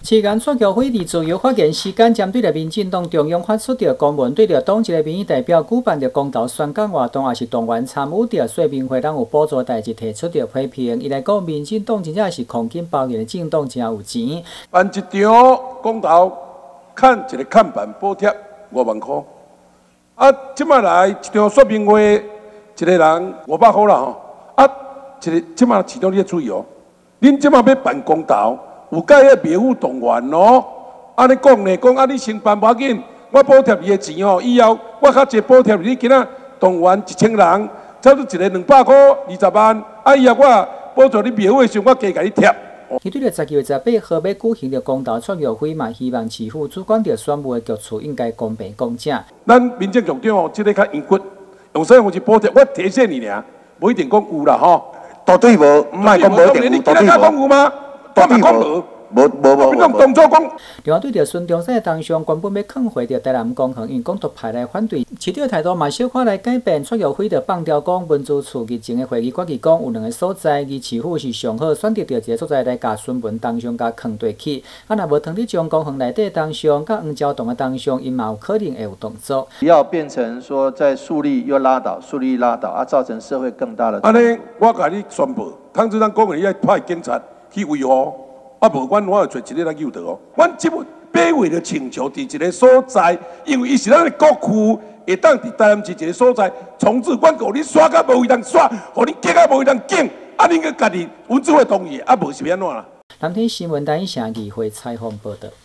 期间出局会议自由发言时间，针对着民进党中央发出着公文，对着党籍的民意代表举办着公投宣讲活动，也是动员参与着说明会，让有补助代志提出着批评。伊来讲，民进党真正是空间包圆的政党，真有钱。 办一场公投，看一个看板补贴5万块，啊，即摆来一场说明会，一个人500块啦吼，啊，即摆市长你要注意哦，恁即摆要办公投。 有介个庙宇动员咯，安尼讲呢，讲啊你先办无要紧，我补贴你的钱哦，以后我较济补贴你，今仔动员1000人，差不多一个200块20万，啊以后我补助你庙宇的时候，我加甲你贴。 伊对着10月18号要举行着公投出议会嘛，希望市府主管着选务的局处应该公平公正。 咱民政局长哦，即个较严骨，用啥方式补贴？我提醒你俩，无一定讲有啦吼。 绝对无，唔系讲无一定有，绝对无吗？ 我嘛讲无，你讲动作讲。 另外，对着孙中山当上原本要放回着台南公园，因公投派来反对，市长态度嘛小可来改变。出议会着放掉讲文资处日前的会议决议讲有2个所在，而市府是上好选择着一个所在来甲孙文当上甲放对起。啊，若无通伫将公园内底当上甲黄昭洞的当上，因嘛有可能会有动作。 不要变成说在树立又拉倒，树立拉倒啊，造成社会更大的。 安尼，我甲你宣布，汤志章讲的，伊要派警察。 去维护，啊无，我会找一个来救得哦。阮即份8月的请求伫一个所在，因为伊是咱的国区，会当伫台南市一个所在重置，阮互你刷甲无位通刷，互你建甲无位通建，啊，恁个家己文资会同意，啊无是要安怎啦？ 蓝天新闻台城议会采访报道。